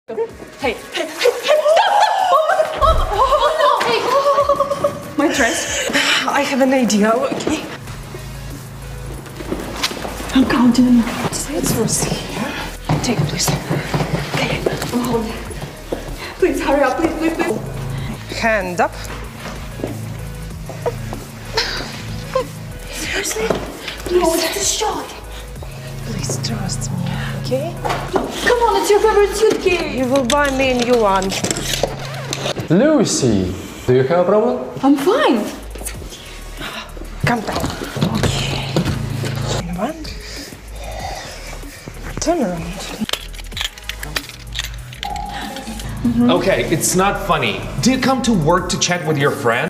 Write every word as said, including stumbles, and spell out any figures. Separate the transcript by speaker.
Speaker 1: Hey, hey, hey, hey, stop, stop! Oh, oh, oh, no, hey! My dress.
Speaker 2: I have an idea, okay?
Speaker 1: I'm counting.
Speaker 2: Let's first here. Take it, please. Okay.
Speaker 1: I'm holding. Please, hurry up, please, please, please.
Speaker 2: Hand up.
Speaker 1: Seriously? No, it's a shot.
Speaker 2: Please trust me, okay?
Speaker 1: Come on, it's your favorite suitcase.
Speaker 2: You will buy me a new one.
Speaker 3: Lucy, do you have a problem?
Speaker 1: I'm fine.
Speaker 2: Come down. Okay. One. Turn around.
Speaker 3: Okay, it's not funny. Do you come to work to chat with your friend?